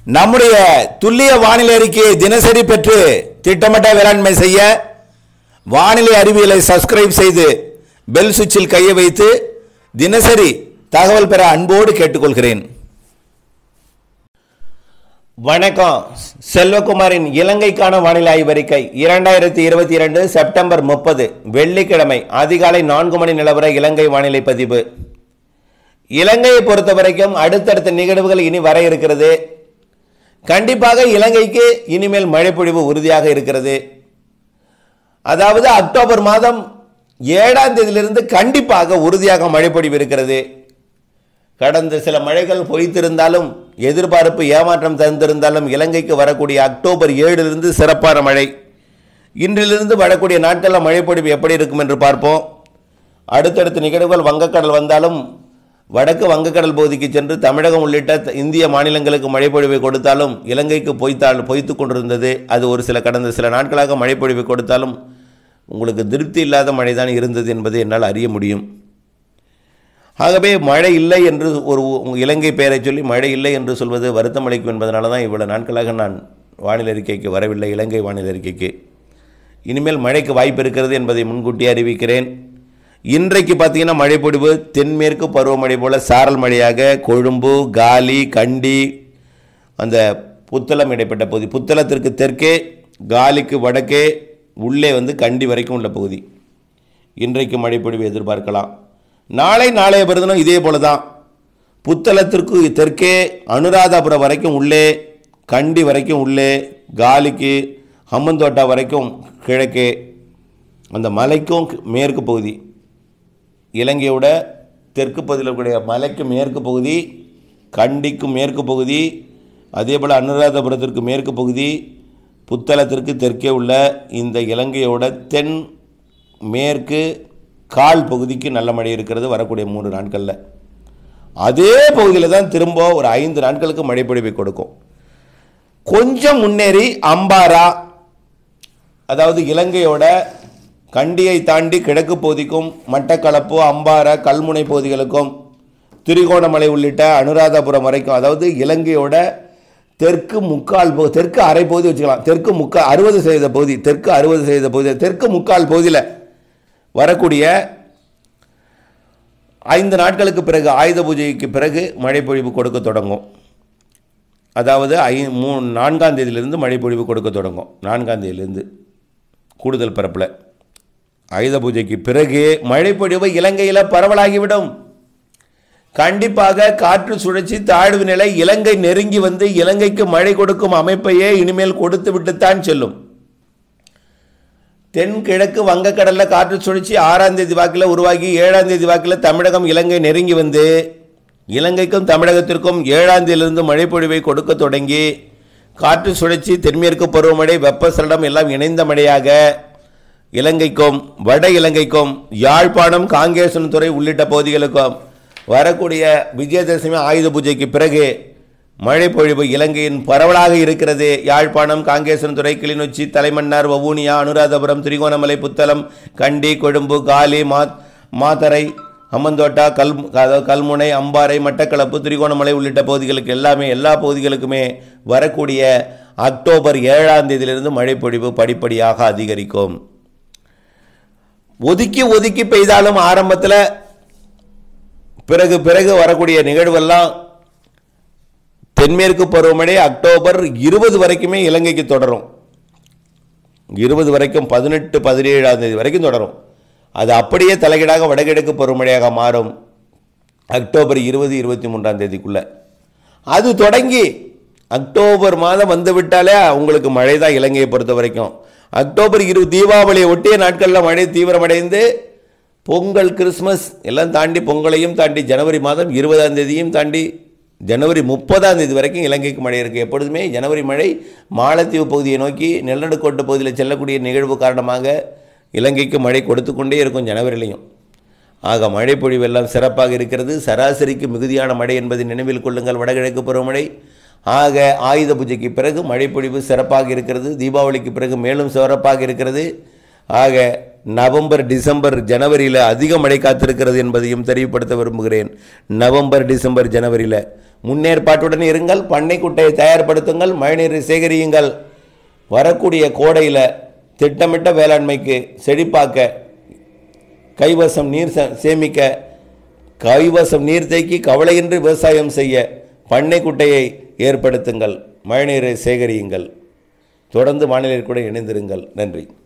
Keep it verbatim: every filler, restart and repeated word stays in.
நம்முடைய துல்லிய வானிலை அறிக்கையை தினசரி பெற்று திட்டமிட்ட வேளாண்மை செய்ய வானிலை அறிவியலை சப்ஸ்கிரைப் செய்து பெல் சுவிட்சில் கையை வைத்து தினசரி தகவல் பெற அன்போடு கேட்டுக்கொள்கிறேன். வணக்கம். செல்வகுமாரின் இலங்கைக்கான வானிலை ஆய்வறிக்கை இரண்டாயிரத்தி இருபத்தி இரண்டு செப்டம்பர் முப்பது வெள்ளிக்கிழமை அதிகாலை நான்கு மணி நிலவர இலங்கை வானிலை பதிவு. இலங்கையை பொறுத்த வரைக்கும் அடுத்தடுத்த நிகழ்வுகள் இனி வர இருக்கிறது. கண்டிப்பாக இலங்கைக்கு இனிமேல் மழைப்பொழிவு உறுதியாக இருக்கிறது. அதாவது அக்டோபர் மாதம் ஏழாம் தேதியிலிருந்து கண்டிப்பாக உறுதியாக மழைப்பொழிவு இருக்கிறது. கடந்த சில மழைகள் பொய்த்திருந்தாலும் எதிர்பார்ப்பு ஏமாற்றம் தந்திருந்தாலும் இலங்கைக்கு வரக்கூடிய அக்டோபர் ஏழிலிருந்து சிறப்பான மழை. இன்றிலிருந்து வரக்கூடிய நாட்களில் மழைப்பொழிவு எப்படி இருக்கும் என்று பார்ப்போம். அடுத்தடுத்த நிகழ்வுகள் வங்கக்கடல் வந்தாலும் வடக்கு வங்கக்கடல் பகுதிக்கு சென்று தமிழகம் உள்ளிட்ட இந்திய மாநிலங்களுக்கு மழைப்பொழிவை கொடுத்தாலும் இலங்கைக்கு பொய்த்தால் பொய்த்து கொண்டிருந்தது. அது ஒரு சில கடந்த சில நாட்களாக மழைப்பொழிவை கொடுத்தாலும் உங்களுக்கு திருப்தி இல்லாத மழை தான் இருந்தது என்பதை என்னால் அறிய முடியும். ஆகவே மழை இல்லை என்று ஒரு இலங்கை பெயரை சொல்லி மழை இல்லை என்று சொல்வது வருத்தம் அளிக்கும் என்பதனால தான் இவ்வளவு நாட்களாக நான் வானிலை அறிக்கைக்கு வரவில்லை. இலங்கை வானிலை அறிக்கைக்கு இனிமேல் மழைக்கு வாய்ப்பு இருக்கிறது என்பதை முன்கூட்டி அறிவிக்கிறேன். இன்றைக்கு பார்த்தீங்கன்னா மழைப்பொழிவு தென்மேற்கு பருவமழை போல் சாரல் மழையாக கொழும்பு, காலி, கண்டி, அந்த புத்தளம் இடைப்பட்ட பகுதி, புத்தளத்திற்கு தெற்கே காலிக்கு வடக்கே உள்ளே வந்து கண்டி வரைக்கும் உள்ள பகுதி இன்றைக்கு மழைப்பொழிவு எதிர்பார்க்கலாம். நாளை நாளைய பிறந்தனும் இதே போல தான். புத்தளத்திற்கு தெற்கே அனுராதபுரம் வரைக்கும் உள்ளே, கண்டி வரைக்கும் உள்ளே, காலிக்கு ஹம்மந்தோட்டா வரைக்கும் கிழக்கே, அந்த மலைக்கும் மேற்கு பகுதி, இலங்கையோட தெற்கு பகுதியில் இருக்கக்கூடிய மலைக்கு மேற்கு பகுதி, கண்டிக்கும் மேற்கு பகுதி, அதே போல் அனுராதபுரத்திற்கு மேற்கு பகுதி, புத்தளத்திற்கு தெற்கே உள்ள இந்த இலங்கையோட தென் மேற்கு கால் பகுதிக்கு நல்ல மழை இருக்கிறது வரக்கூடிய மூன்று நாட்களில். அதே பகுதியில் தான் திரும்ப ஒரு ஐந்து நாட்களுக்கு மழைப்பொழிவை கொடுக்கும். கொஞ்சம் முன்னேறி அம்பாரா, அதாவது இலங்கையோட கண்டியை தாண்டி கிழக்கு பகுதிக்கும் மட்டக்களப்பு, அம்பாறை, கல்முனை பகுதிகளுக்கும் திரிகோணமலை உள்ளிட்ட அனுராதபுரம் வரைக்கும், அதாவது இலங்கையோட தெற்கு முக்கால் பகுதி, தெற்கு அரை பகுதி வச்சுக்கலாம், தெற்கு முக்கால் அறுபது சதவீத பகுதி, தெற்கு அறுபது சதவீத பகுதி, தெற்கு முக்கால் பகுதியில் வரக்கூடிய ஐந்து நாட்களுக்கு பிறகு ஆயுத பூஜைக்கு பிறகு மழைப்பொழிவு கொடுக்க தொடங்கும். அதாவது ஐ மூ நான்காம் தேதியிலிருந்து மழைப்பொழிவு கொடுக்க தொடங்கும். நான்காம் தேதியிலிருந்து கூடுதல் பரப்பில் ஆயுத பூஜைக்கு பிறகு மழைப்பொழிவு இலங்கையில் பரவலாகிவிடும். கண்டிப்பாக காற்று சுழற்சி தாழ்வு நிலை இலங்கை நெருங்கி வந்து இலங்கைக்கு மழை கொடுக்கும் அமைப்பையே இனிமேல் கொடுத்து விட்டுத்தான் செல்லும். தென்கிழக்கு வங்கக்கடலில் காற்று சுழற்சி ஆறாம் தேதி வாக்கில் உருவாகி ஏழாம் தேதி வாக்கில் தமிழகம் இலங்கை நெருங்கி வந்து இலங்கைக்கும் தமிழகத்திற்கும் ஏழாம் தேதியிலிருந்து மழைப்பொழிவை கொடுக்க தொடங்கி காற்று சுழற்சி தென்மேற்கு பருவமழை வெப்பசலனம் எல்லாம் இணைந்த மழையாக இலங்கைக்கும் வட இலங்கைக்கும் யாழ்ப்பாணம், காங்கேசன்துறை உள்ளிட்ட பகுதிகளுக்கும் வரக்கூடிய விஜயதசமி ஆயுத பூஜைக்கு பிறகு மழைப்பொழிவு இலங்கையின் பரவலாக இருக்கிறது. யாழ்ப்பாணம், காங்கேசன்துறை, கிளிநொச்சி, தலைமன்னார், வவுனியா, அனுராதபுரம், திரிகோணமலை, புத்தளம், கண்டி, கொழும்பு, காலி, மா மாத்தரை, ஹம்மந்தோட்டா, கல் கல்முனை, அம்பாறை, மட்டக்களப்பு, திரிகோணமலை உள்ளிட்ட பகுதிகளுக்கு எல்லாமே எல்லா பகுதிகளுக்குமே வரக்கூடிய அக்டோபர் ஏழாம் தேதியிலிருந்து மழைப்பொழிவு படிப்படியாக அதிகரிக்கும். ஒதுக்கி ஒதுக்கி பெய்தாலும் ஆரம்பத்தில் பிறகு பிறகு வரக்கூடிய நிகழ்வெல்லாம் தென்மேற்கு பருவமழை அக்டோபர் இருபது வரைக்குமே இலங்கைக்கு தொடரும். இருபது வரைக்கும் பதினெட்டு பதினேழாம் தேதி வரைக்கும் தொடரும். அது அப்படியே தலைகீடாக வடகிழக்கு பருவமழையாக மாறும் அக்டோபர் இருபது இருபத்தி மூன்றாம் தேதிக்குள்ள. அது தொடங்கி அக்டோபர் மாதம் வந்து விட்டாலே உங்களுக்கு மழை தான் இலங்கையை பொறுத்த வரைக்கும். அக்டோபர் இரு தீபாவளியை ஒட்டிய நாட்களில் மழை தீவிரமடைந்து பொங்கல், கிறிஸ்மஸ் எல்லாம் தாண்டி பொங்கலையும் தாண்டி ஜனவரி மாதம் இருபதாம் தேதியும் தாண்டி ஜனவரி முப்பதாம் தேதி வரைக்கும் இலங்கைக்கு மழை இருக்குது. எப்பொழுதுமே ஜனவரி மழை மாலத்தீவு பகுதியை நோக்கி நிலநடுக்கோட்டு பகுதியில் செல்லக்கூடிய நிகழ்வு காரணமாக இலங்கைக்கு மழை கொடுத்து கொண்டே இருக்கும் ஜனவரிலையும். ஆக மழைப்பொழிவு எல்லாம் சிறப்பாக இருக்கிறது. சராசரிக்கு மிகுதியான மழை என்பதை நினைவில் கொள்ளுங்கள். வடகிழக்கு பருவமழை ஆக ஆயுத பூஜைக்கு பிறகு மழைப்பொழிவு சிறப்பாக இருக்கிறது. தீபாவளிக்கு பிறகு மேலும் சிறப்பாக இருக்கிறது. ஆக நவம்பர், டிசம்பர், ஜனவரியில் அதிக மழை காத்திருக்கிறது என்பதையும் தெரியப்படுத்த விரும்புகிறேன். நவம்பர், டிசம்பர், ஜனவரியில் முன்னேற்பாட்டுடன் இருங்கள். பண்ணை குட்டையை தயார்படுத்துங்கள். மழைநீரை சேகரியுங்கள். வரக்கூடிய கோடையில் திட்டமிட்ட வேளாண்மைக்கு செழிப்பாக்க, கைவசம் நீர் சேமிக்க, கைவசம் நீர் தேக்கி கவலையின்றி விவசாயம் செய்ய பண்ணை குட்டையை ஏற்படுத்துங்கள். மழைநீரை சேகரியுங்கள். தொடர்ந்து வானிலை கூட இணைந்திருங்கள். நன்றி.